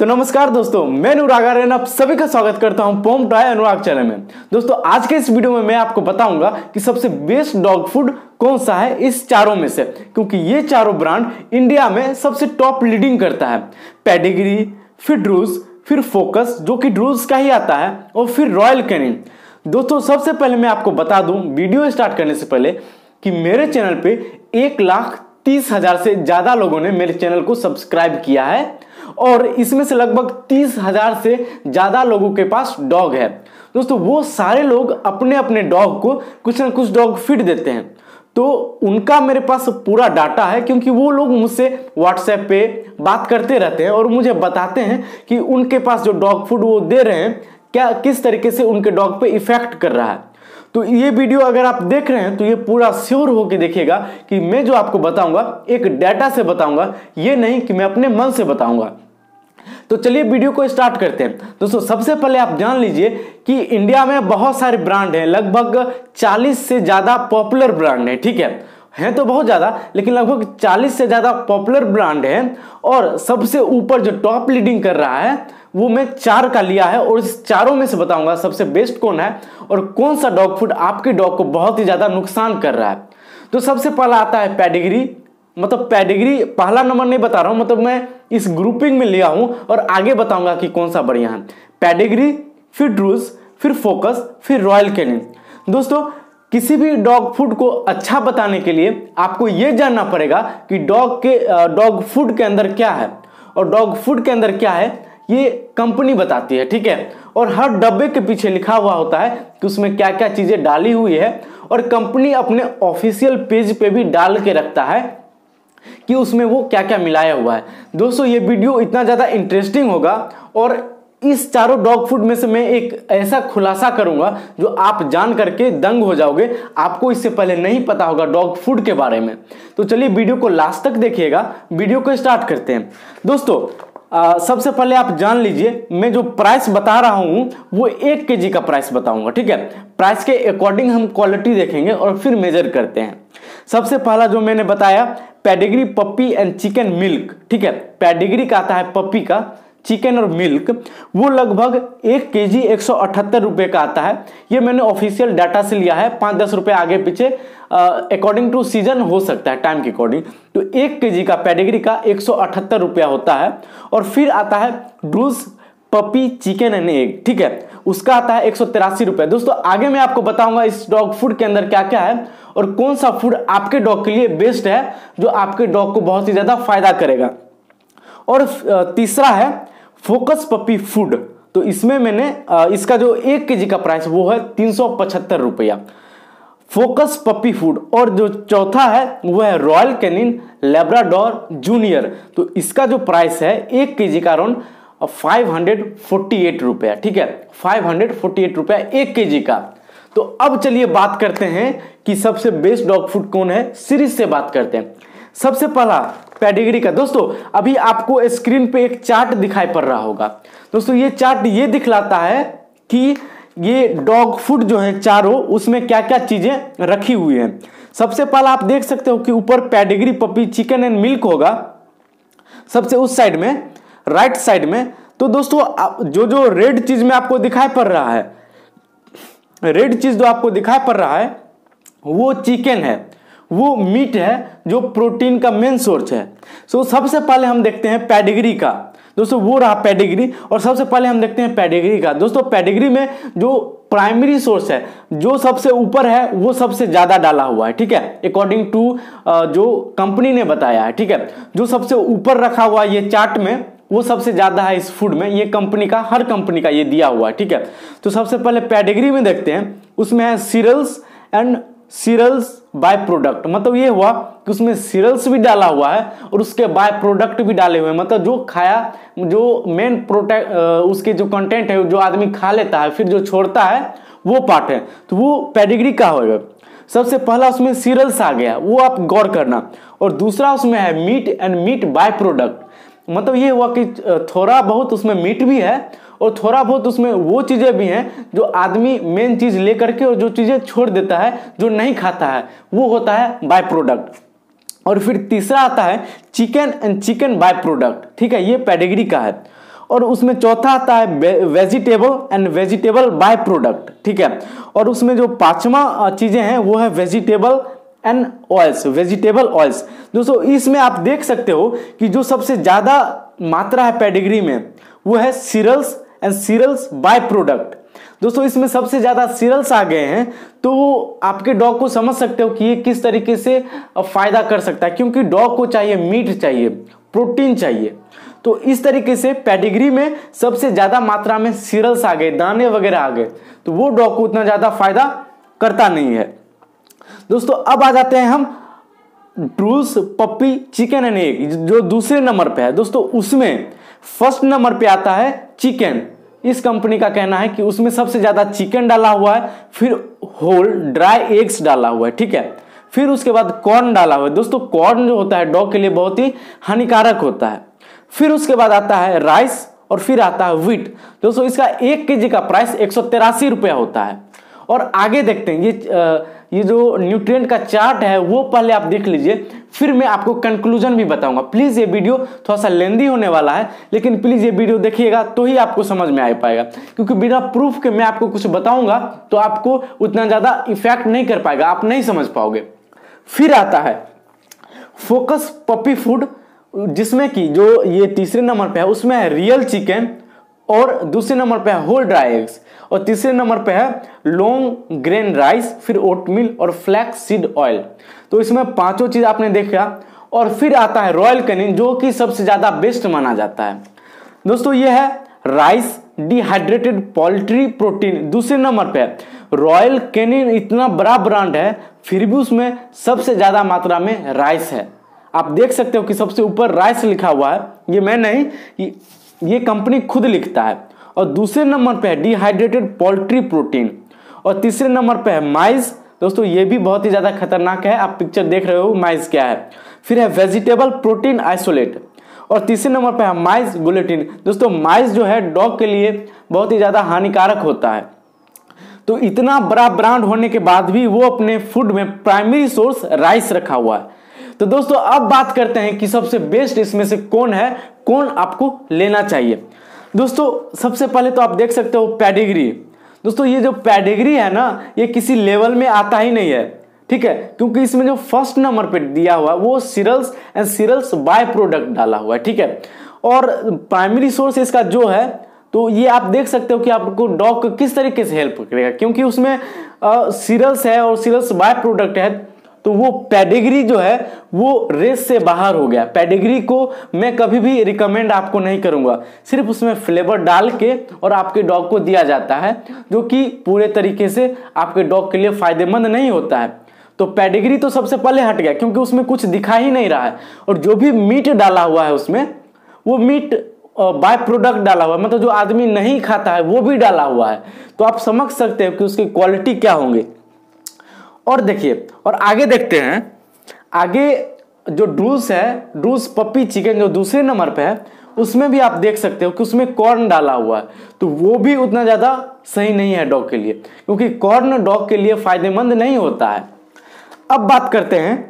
तो नमस्कार दोस्तों, मैं अनुराग आर्यन आप सभी का स्वागत करता हूं पोम टॉय अनुराग चैनल में। दोस्तों आज के इस वीडियो में मैं आपको बताऊंगा कि सबसे बेस्ट डॉग फूड कौन सा है इस चारों में से, क्योंकि ये चारों ब्रांड इंडिया में सबसे टॉप लीडिंग करता है। पेडिग्री, फिर ड्रूज, फिर फोकस जो कि ड्रूज का ही आता है, और फिर रॉयल कैनिन। दोस्तों सबसे पहले मैं आपको बता दूं वीडियो स्टार्ट करने से पहले कि मेरे चैनल पे 1,30,000 से ज्यादा लोगों ने मेरे चैनल को सब्सक्राइब किया है, और इसमें से लगभग 30,000 से ज्यादा लोगों के पास डॉग है। दोस्तों वो सारे लोग अपने अपने डॉग को कुछ ना कुछ डॉग फीड देते हैं, तो उनका मेरे पास पूरा डाटा है, क्योंकि वो लोग मुझसे व्हाट्सएप पे बात करते रहते हैं और मुझे बताते हैं कि उनके पास जो डॉग फूड वो दे रहे हैं क्या किस तरीके से उनके डॉग पे इफेक्ट कर रहा है। तो ये वीडियो अगर आप देख रहे हैं तो ये पूरा श्योर होकर देखिएगा कि मैं जो आपको बताऊंगा एक डाटा से बताऊंगा, ये नहीं कि मैं अपने मन से बताऊंगा। तो चलिए वीडियो को स्टार्ट करते हैं। दोस्तों सबसे पहले आप जान लीजिए कि इंडिया में बहुत सारे ब्रांड हैं, लगभग 40 से ज्यादा पॉपुलर ब्रांड हैं। ठीक है तो बहुत ज्यादा, लेकिन लगभग 40 से ज्यादा पॉपुलर ब्रांड हैं, और सबसे ऊपर जो टॉप लीडिंग कर रहा है वो मैं 4 का लिया है, और इस चारों में से बताऊंगा सबसे बेस्ट कौन है और कौन सा डॉग फूड आपके डॉग को बहुत ही ज्यादा नुकसान कर रहा है। तो सबसे पहला आता है पेडिग्री। मतलब पेडिग्री पहला नंबर नहीं बता रहा हूं, मतलब मैं इस ग्रुपिंग में लिया हूं और आगे बताऊंगा कि कौन सा बढ़िया है। पेडिग्री, फिर ड्रूज, फिर फोकस, फिर रॉयल कैनिन। दोस्तों किसी भी डॉग फूड को अच्छा बताने के लिए आपको यह जानना पड़ेगा कि डॉग फूड के अंदर क्या है, और डॉग फूड के अंदर क्या है ये कंपनी बताती है। ठीक है, और हर डब्बे के पीछे लिखा हुआ होता है कि उसमें क्या क्या चीजें डाली हुई है, और कंपनी अपने ऑफिशियल पेज पे भी डाल के रखता है कि उसमें वो क्या क्या मिलाया हुआ है। दोस्तों ये वीडियो इतना ज्यादा इंटरेस्टिंग होगा, और इस चारों डॉग फूड में से मैं एक ऐसा खुलासा करूंगा जो आप जान करके दंग हो जाओगे। आपको इससे पहले नहीं पता होगा डॉग फूड के बारे में। तो चलिए वीडियो को लास्ट तक देखिएगा। वीडियो को स्टार्ट करते हैं। दोस्तों सबसे पहले आप जान लीजिए मैं जो प्राइस बता रहा हूं वो 1 केजी का प्राइस बताऊंगा। ठीक है, प्राइस के अकॉर्डिंग हम क्वालिटी देखेंगे और फिर मेजर करते हैं। सबसे पहला जो मैंने बताया Pedigree puppy and chicken milk. ठीक है, पेडिग्री का आता है पप्पी का, चिकन और मिल्क, वो लगभग 1 केजी 178 रुपए का आता है। ये मैंने ऑफिशियल डाटा से लिया है, 5-10 रुपए आगे पीछे अकॉर्डिंग टू सीजन हो सकता है, टाइम के अकॉर्डिंग। तो 1 केजी का पेडिग्री का 178 रुपया होता है। और फिर आता है Drools puppy chicken and egg. ठीक है, उसका आता है 183 रुपए। दोस्तों आगे मैं आपको बताऊंगा इस डॉग फूड के अंदर क्या क्या है और कौन सा फूड आपके डॉग के लिए बेस्ट है, जो आपके डॉग को बहुत ही ज्यादा फायदा करेगा। और तीसरा है फोकस पपी फूड। तो इसमें मैंने इसका जो 1 केजी का प्राइस वो है 375 रुपया, फोकस पपी फूड। और जो चौथा है वो है रॉयल कैनिन लेब्राडोर जूनियर। तो इसका जो प्राइस है 1 केजी का अराउंड 548 रुपया। ठीक है, 548 रुपया 1 केजी का। तो अब चलिए बात करते हैं कि सबसे बेस्ट डॉग फूड कौन है, सीरीज से बात करते हैं। सबसे पहला पेडिग्री का। दोस्तों अभी आपको स्क्रीन पे एक चार्ट दिखाई पड़ रहा होगा। दोस्तों ये चार्ट ये दिखलाता है कि ये डॉग फूड जो है चारों, उसमें क्या क्या चीजें रखी हुई हैं। सबसे पहला आप देख सकते हो कि ऊपर Pedigree puppy chicken and milk होगा सबसे उस साइड में, राइट साइड में। तो दोस्तों जो रेड चीज में आपको दिखाई पड़ रहा है, रेड चीज जो आपको दिखाई पड़ रहा है वो चिकन है, वो मीट है जो प्रोटीन का मेन सोर्स है। सो सबसे पहले हम देखते हैं पेडिग्री का। दोस्तों वो रहा पेडिग्री, और सबसे पहले हम देखते हैं पेडिग्री का। दोस्तों पेडिग्री में जो प्राइमरी सोर्स है, जो सबसे ऊपर है वो सबसे ज्यादा डाला हुआ है। ठीक है, अकॉर्डिंग टू जो कंपनी ने बताया है। ठीक है, जो सबसे ऊपर रखा हुआ है ये चार्ट में वो सबसे ज्यादा है इस फूड में, ये कंपनी का, हर कंपनी का ये दिया हुआ है। ठीक है, तो सबसे पहले पेडिग्री में देखते हैं, उसमें है cereals and cereals by product. मतलब ये हुआ कि उसमें सीरियल्स भी डाला हुआ है और उसके बाय प्रोडक्ट भी डाले हुए हैं। मतलब जो खाया, जो मेन प्रोडक्ट उसके जो कंटेंट है, जो आदमी खा लेता है फिर जो छोड़ता है वो पार्ट है, तो वो पेडिग्री का होगा। सबसे पहला उसमें सीरियल्स आ गया, वो आप गौर करना। और दूसरा उसमें है meat and meat by product. मतलब ये हुआ कि थोड़ा बहुत उसमें मीट भी है और थोड़ा बहुत उसमें वो चीजें भी हैं जो आदमी मेन चीज लेकर के और जो चीजें छोड़ देता है, जो नहीं खाता है, वो होता है बाय प्रोडक्ट। और फिर तीसरा आता है chicken and chicken by product. ठीक है, ये पेडिग्री का है। और उसमें चौथा आता है vegetable and vegetable by product, ठीक है। और उसमें जो पांचवा चीजें हैं वो है vegetable and oils, vegetable oils. दोस्तों इसमें आप देख सकते हो कि जो सबसे ज्यादा मात्रा है पेडिग्री में वो है cereals and cereals by product. दोस्तों इसमें सबसे ज्यादा सीरियल्स आ गए हैं, तो आपके डॉग को समझ सकते हो कि ये किस तरीके से फायदा कर सकता है, क्योंकि डॉग को चाहिए मीट चाहिए, प्रोटीन चाहिए। तो इस तरीके से पेडिग्री में सबसे ज्यादा मात्रा में सीरियल्स आ गए, दाने वगैरह आ गए, तो वो डॉग को उतना ज्यादा फायदा करता नहीं है। दोस्तों अब आ जाते हैं हम Drools puppy chicken and egg, जो दूसरे नंबर पे है। दोस्तों उसमें फर्स्ट नंबर पे आता है चिकन। इस कंपनी का कहना है कि उसमें सबसे ज्यादा चिकन डाला हुआ है, फिर होल ड्राई एग्स डाला हुआ है, ठीक है। फिर उसके बाद कॉर्न डाला हुआ है। दोस्तों कॉर्न जो होता है डॉग के लिए बहुत ही हानिकारक होता है। फिर उसके बाद आता है राइस और फिर आता है व्हीट। दोस्तों इसका 1 केजी का प्राइस 183 रुपया होता है। और आगे देखते हैं ये जो न्यूट्रिएंट का चार्ट है वो पहले आप देख लीजिए, फिर मैं आपको कंक्लूजन भी बताऊंगा। प्लीज ये वीडियो थोड़ा सा लेंदी होने वाला है, लेकिन प्लीज ये वीडियो देखिएगा तो ही आपको समझ में आ पाएगा, क्योंकि बिना प्रूफ के मैं आपको कुछ बताऊंगा तो आपको उतना ज्यादा इफेक्ट नहीं कर पाएगा, आप नहीं समझ पाओगे। फिर आता है फोकस पपी फूड, जिसमें कि जो ये तीसरे नंबर पे है उसमें है रियल चिकन, और दूसरे नंबर पे है होल ड्राई एग्स, और तीसरे नंबर पे है लॉन्ग ग्रेन राइस, फिर ओटमील और फ्लैक्स सीड ऑयल। तो इसमें पांचों चीज आपने देखा। और फिर आता है रॉयल कैनिन, जो कि सबसे ज्यादा बेस्ट माना जाता है। दोस्तों ये है राइस डिहाइड्रेटेड पोल्ट्री प्रोटीन, दूसरे नंबर पे है। रॉयल कैनिन इतना बड़ा ब्रांड है, फिर भी उसमें सबसे ज्यादा मात्रा में राइस है। आप देख सकते हो कि सबसे ऊपर राइस लिखा हुआ है, ये मैं नहीं, ये कंपनी खुद लिखता है। और दूसरे नंबर पे है डिहाइड्रेटेड पोल्ट्री प्रोटीन, और तीसरे नंबर पे है माइज। दोस्तों ये भी बहुत ही ज्यादा खतरनाक है, आप पिक्चर देख रहे हो माइज क्या है। फिर है वेजिटेबल प्रोटीन आइसोलेट, और तीसरे नंबर पे है माइज गुलेटिन। दोस्तों माइज जो है डॉग के लिए बहुत ही ज्यादा हानिकारक होता है। तो इतना बड़ा ब्रांड होने के बाद भी वो अपने फूड में प्राइमरी सोर्स राइस रखा हुआ है। तो दोस्तों अब बात करते हैं कि सबसे बेस्ट इसमें से कौन है, कौन आपको लेना चाहिए। दोस्तों सबसे पहले तो आप देख सकते हो पेडिग्री। दोस्तों ये जो पेडिग्री है ना, ये किसी लेवल में आता ही नहीं है, ठीक है, क्योंकि इसमें जो फर्स्ट नंबर पे दिया हुआ है वो cereals and cereals by product डाला हुआ है, ठीक है। और प्राइमरी सोर्स इसका जो है, तो ये आप देख सकते हो कि आपको डॉग को किस तरीके से हेल्प करेगा, क्योंकि उसमें सीरियल्स है और सीरियल्स बाय प्रोडक्ट है। तो वो पेडिग्री जो है वो रेस से बाहर हो गया। पेडिग्री को मैं कभी भी रिकमेंड आपको नहीं करूंगा, सिर्फ उसमें फ्लेवर डाल के और आपके डॉग को दिया जाता है, जो कि पूरे तरीके से आपके डॉग के लिए फायदेमंद नहीं होता है। तो पेडिग्री तो सबसे पहले हट गया, क्योंकि उसमें कुछ दिखा ही नहीं रहा है। और जो भी मीट डाला हुआ है उसमें, वो मीट बाय प्रोडक्ट डाला हुआ है, मतलब जो आदमी नहीं खाता है वो भी डाला हुआ है। तो आप समझ सकते हो कि उसकी क्वालिटी क्या होंगे। और देखिए, और आगे देखते हैं, आगे जो ड्रूल्स है, ड्रूल्स पप्पी चिकन जो दूसरे नंबर पे है, उसमें भी आप देख सकते हो कि उसमें कॉर्न डाला हुआ है। तो वो भी उतना ज्यादा सही नहीं है डॉग के लिए, क्योंकि कॉर्न डॉग के लिए फायदेमंद नहीं होता है। अब बात करते हैं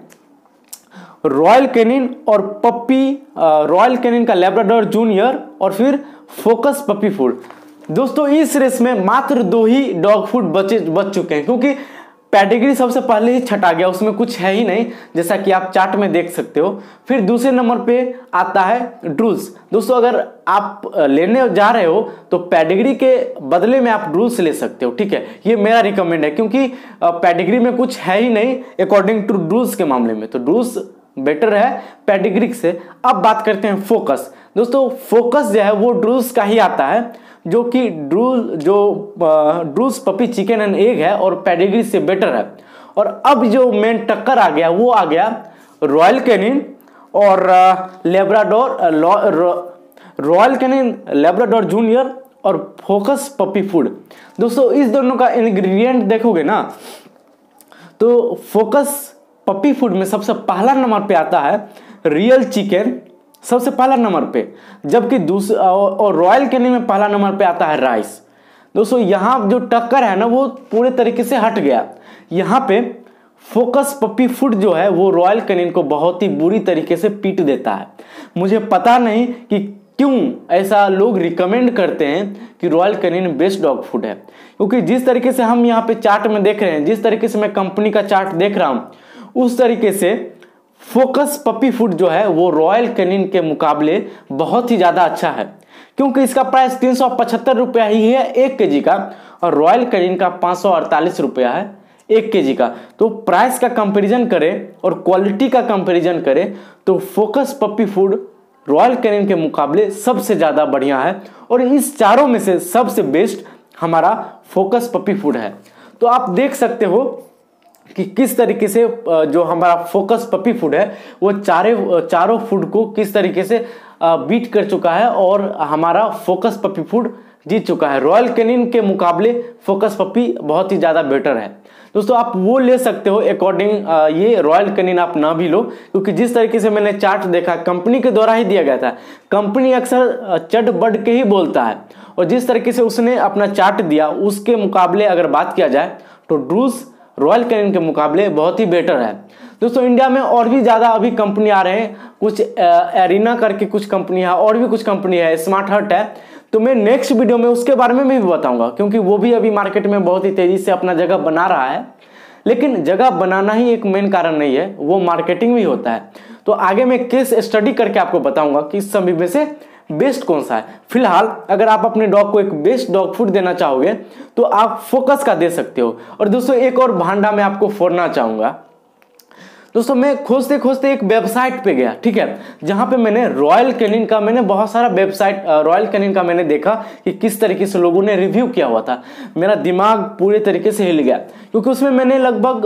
रॉयल कैनिन और पप्पी, रॉयल कैनिन का लैब्राडोर जूनियर और फिर फोकस पप्पी फूड। दोस्तों इस रेस में मात्र 2 ही डॉग फूड बच चुके हैं, क्योंकि पेडिग्री सबसे पहले ही छटा गया, उसमें कुछ है ही नहीं, जैसा कि आप चार्ट में देख सकते हो। फिर दूसरे नंबर पे आता है ड्रूल्स। दोस्तों अगर आप लेने जा रहे हो तो पेडिग्री के बदले में आप ड्रूल्स ले सकते हो, ठीक है, ये मेरा रिकमेंड है, क्योंकि पेडिग्री में कुछ है ही नहीं अकॉर्डिंग टू ड्रूल्स के मामले में। तो ड्रूल्स बेटर है पेडिग्री से। अब बात करते हैं फोकस। दोस्तों फोकस जो है वो ड्रूल्स का ही आता है, जो कि Drools puppy chicken and egg है और पेडिग्री से बेटर है। और अब जो मेन टक्कर आ गया वो आ गया रॉयल कैनिन और Labrador, Royal Canin Labrador junior और फोकस पपी फूड। दोस्तों इस दोनों का इंग्रेडिएंट देखोगे ना, तो फोकस पपी फूड में सबसे पहला नंबर पे आता है रियल चिकन, सबसे पहला नंबर पे, जबकि दूसरा और रॉयल कैनिन में पहला नंबर पे आता है राइस। दोस्तों यहाँ जो टक्कर है ना वो पूरे तरीके से हट गया। यहाँ पे फोकस पप्पी फूड जो है वो रॉयल कैनिन को बहुत ही बुरी तरीके से पीट देता है। मुझे पता नहीं कि क्यों ऐसा लोग रिकमेंड करते हैं कि Royal Canin best dog food है? क्योंकि जिस तरीके से हम यहाँ पे चार्ट में देख रहे हैं, जिस तरीके से मैं कंपनी का चार्ट देख रहा हूं, उस तरीके से फोकस पपी फूड जो है वो रॉयल कैनिन के मुकाबले बहुत ही ज्यादा अच्छा है, क्योंकि इसका प्राइस 375 रुपया ही है 1 केजी का, और रॉयल कैनिन का 548 रुपया है 1 केजी का। तो प्राइस का कंपैरिजन करें और क्वालिटी का कंपैरिजन करें तो Focus puppy food Royal Canin के मुकाबले सबसे ज्यादा बढ़िया है, और इस चारों में से सबसे बेस्ट हमारा फोकस पपी फूड है। तो आप देख सकते हो कि किस तरीके से जो हमारा फोकस पपी फूड है वो चारों फूड को किस तरीके से बीट कर चुका है, और हमारा फोकस पपी फूड जीत चुका है। रॉयल कैनिन के मुकाबले फोकस पपी बहुत ही ज़्यादा बेटर है। दोस्तों आप वो ले सकते हो अकॉर्डिंग, ये रॉयल कैनिन आप ना भी लो, क्योंकि जिस तरीके से मैंने चार्ट देखा कंपनी के द्वारा ही दिया गया था। कंपनी अक्सर चट बढ़ के ही बोलता है, और जिस तरीके से उसने अपना चार्ट दिया उसके मुकाबले अगर बात किया जाए तो ड्रूस रॉयल कैनिन के मुकाबले बहुत ही बेटर है। दोस्तों इंडिया में और भी ज़्यादा अभी कंपनी आ रहे हैं, कुछ एरिना करके कुछ कंपनी है, और भी कुछ कंपनी है, स्मार्ट हट है। तो मैं नेक्स्ट वीडियो में उसके बारे में भी बताऊंगा, क्योंकि वो भी अभी मार्केट में बहुत ही तेजी से अपना जगह बना रहा है। लेकिन जगह बनाना ही एक मेन कारण नहीं है, वो मार्केटिंग भी होता है। तो आगे मैं केस स्टडी करके आपको बताऊंगा कि इस सभी में से बेस्ट कौन सा है। फिलहाल अगर आप अपने डॉग को एक बेस्ट डॉग फूड देना चाहोगे तो आप फोकस का दे सकते हो। और दोस्तों एक और भांडा मैं आपको फोड़ना चाहूंगा। दोस्तों मैं खोजते खोजते एक वेबसाइट पे गया, ठीक है, जहां पे मैंने रॉयल कैनिन का, मैंने बहुत सारा वेबसाइट रॉयल कैनिन का मैंने देखा कि किस तरीके से लोगों ने रिव्यू किया हुआ था। मेरा दिमाग पूरे तरीके से हिल गया, क्योंकि उसमें मैंने लगभग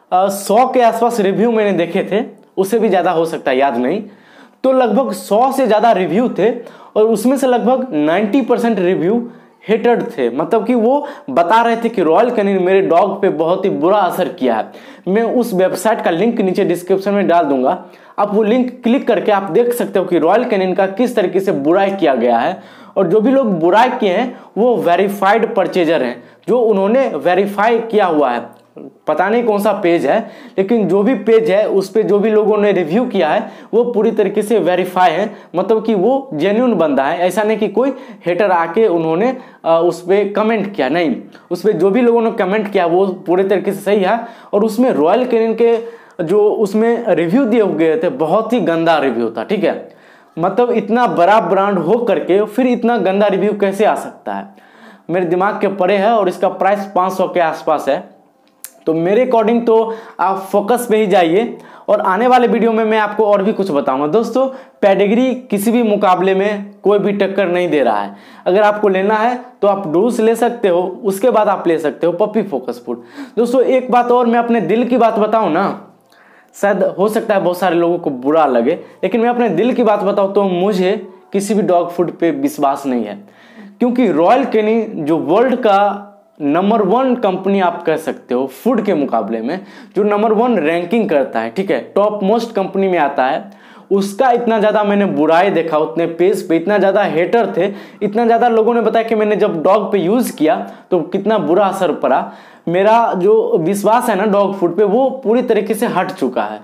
100 के आसपास रिव्यू मैंने देखे थे, उससे भी ज़्यादा हो सकता है, याद नहीं। तो लगभग 100 से ज़्यादा रिव्यू थे, और उसमें से लगभग 90% रिव्यू हेटेड थे। मतलब कि वो बता रहे थे कि रॉयल कैनिन मेरे डॉग पे बहुत ही बुरा असर किया है। मैं उस वेबसाइट का लिंक नीचे डिस्क्रिप्शन में डाल दूंगा, आप वो लिंक क्लिक करके आप देख सकते हो कि रॉयल कैनिन का किस तरीके से बुराई किया गया है। और जो भी लोग बुराई किए हैं वो वेरीफाइड परचेजर हैं, जो उन्होंने वेरीफाई किया हुआ है। पता नहीं कौन सा पेज है, लेकिन जो भी पेज है उस पे जो भी लोगों ने रिव्यू किया है वो पूरी तरीके से वेरीफाई है, मतलब कि वो जेन्युइन बंदा है। ऐसा नहीं कि कोई हेटर आके उन्होंने उस पर कमेंट किया, नहीं, उस पर जो भी लोगों ने कमेंट किया वो पूरे तरीके से सही है। और उसमें रॉयल कैनिन के जो उसमें रिव्यू दिए गए थे बहुत ही गंदा रिव्यू था, ठीक है। मतलब इतना बड़ा ब्रांड हो करके फिर इतना गंदा रिव्यू कैसे आ सकता है, मेरे दिमाग के परे है। और इसका प्राइस 500 के आसपास है। तो मेरे अकॉर्डिंग तो आप फोकस पे ही जाइए, और आने वाले वीडियो में मैं आपको और भी कुछ बताऊंगा। दोस्तों पेडिग्री किसी भी मुकाबले में कोई भी टक्कर नहीं दे रहा है। अगर आपको लेना है तो आप डूस ले सकते हो, उसके बाद आप ले सकते हो पपी फोकस फूड। दोस्तों एक बात और, मैं अपने दिल की बात बताऊं ना, शायद हो सकता है बहुत सारे लोगों को बुरा लगे, लेकिन मैं अपने दिल की बात बताऊं तो मुझे किसी भी डॉग फूड पे विश्वास नहीं है। क्योंकि रॉयल कैनिन जो वर्ल्ड का नंबर 1 कंपनी आप कह सकते हो फूड के मुकाबले में, जो नंबर 1 रैंकिंग करता है, ठीक है, टॉप मोस्ट कंपनी में आता है, उसका इतना ज़्यादा मैंने बुराई देखा, उतने पेज पे इतना ज़्यादा हेटर थे, इतना ज़्यादा लोगों ने बताया कि मैंने जब डॉग पे यूज़ किया तो कितना बुरा असर पड़ा। मेरा जो विश्वास है ना डॉग फूड पे वो पूरी तरीके से हट चुका है।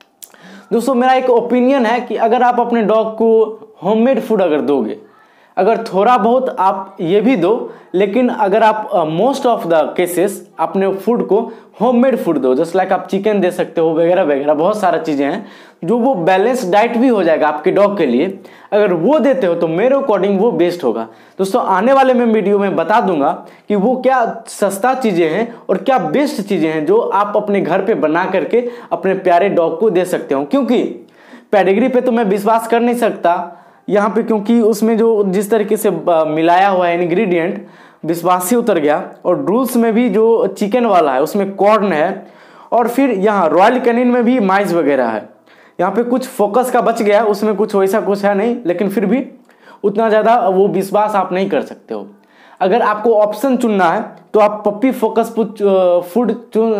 दोस्तों मेरा एक ओपिनियन है कि अगर आप अपने डॉग को होममेड फूड अगर दोगे, अगर थोड़ा बहुत आप ये भी दो, लेकिन अगर आप मोस्ट ऑफ द केसेस अपने फूड को होममेड फूड दो, जस्ट लाइक आप चिकन दे सकते हो वगैरह वगैरह, बहुत सारा चीज़ें हैं जो वो बैलेंस डाइट भी हो जाएगा आपके डॉग के लिए। अगर वो देते हो तो मेरे अकॉर्डिंग वो बेस्ट होगा। दोस्तों आने वाले में वीडियो में बता दूंगा कि वो क्या सस्ता चीज़ें हैं और क्या बेस्ट चीज़ें हैं जो आप अपने घर पे बना करके अपने प्यारे डॉग को दे सकते हो। क्योंकि पेडिग्री पे तो मैं विश्वास कर नहीं सकता यहाँ पे, क्योंकि उसमें जो जिस तरीके से मिलाया हुआ है इंग्रेडिएंट, विश्वास से उतर गया। और ड्रूल्स में भी जो चिकन वाला है उसमें कॉर्न है, और फिर यहाँ रॉयल कैनिन में भी माइस वगैरह है। यहाँ पे कुछ फोकस का बच गया, उसमें कुछ वैसा कुछ है नहीं, लेकिन फिर भी उतना ज़्यादा वो विश्वास आप नहीं कर सकते हो। अगर आपको ऑप्शन चुनना है तो आप puppy Focus food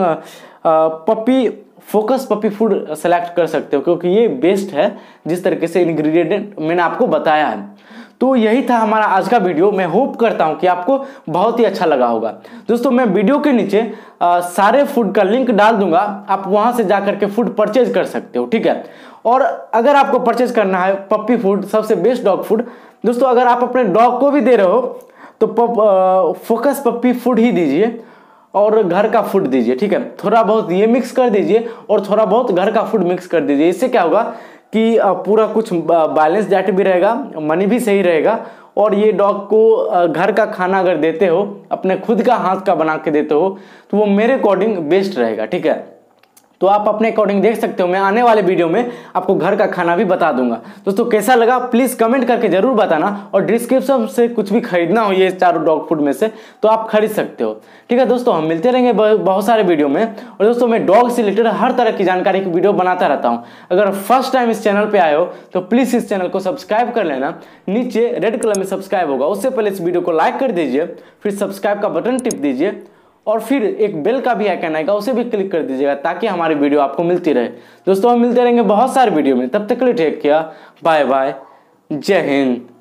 puppy food select कर सकते हो, क्योंकि ये बेस्ट है जिस तरीके से इंग्रेडिएंट मैंने आपको बताया है। तो यही था हमारा आज का वीडियो। मैं होप करता हूं कि आपको बहुत ही अच्छा लगा होगा। दोस्तों मैं वीडियो के नीचे सारे फूड का लिंक डाल दूंगा, आप वहां से जाकर के फूड परचेज कर सकते हो, ठीक है। और अगर आपको परचेज करना है पप्पी फूड, सबसे बेस्ट डॉग फूड, दोस्तों अगर आप अपने डॉग को भी दे रहे हो तो फोकस पप्पी फूड ही दीजिए और घर का फूड दीजिए, ठीक है। थोड़ा बहुत ये मिक्स कर दीजिए और थोड़ा बहुत घर का फूड मिक्स कर दीजिए। इससे क्या होगा कि पूरा कुछ बैलेंस डाइट भी रहेगा, मनी भी सही रहेगा, और ये डॉग को घर का खाना अगर देते हो, अपने खुद का हाथ का बना के देते हो, तो वो मेरे अकॉर्डिंग बेस्ट रहेगा, ठीक है। तो आप अपने अकॉर्डिंग देख सकते हो। मैं आने वाले वीडियो में आपको घर का खाना भी बता दूंगा। दोस्तों कैसा लगा प्लीज कमेंट करके जरूर बताना, और डिस्क्रिप्शन से कुछ भी खरीदना हो ये चारों डॉग फूड में से तो आप खरीद सकते हो, ठीक है। दोस्तों हम मिलते रहेंगे बहुत सारे वीडियो में। और दोस्तों मैं डॉग से रिलेटेड हर तरह की जानकारी की वीडियो बनाता रहता हूँ। अगर फर्स्ट टाइम इस चैनल पर आए हो तो प्लीज इस चैनल को सब्सक्राइब कर लेना। नीचे रेड कलर में सब्सक्राइब होगा, उससे पहले इस वीडियो को लाइक कर दीजिए, फिर सब्सक्राइब का बटन टिप दीजिए, और फिर एक बेल का भी आइकन आएगा, उसे भी क्लिक कर दीजिएगा ताकि हमारी वीडियो आपको मिलती रहे। दोस्तों हम मिलते रहेंगे बहुत सारे वीडियो में, तब तक के लिए टेक केयर, बाय बाय, जय हिंद।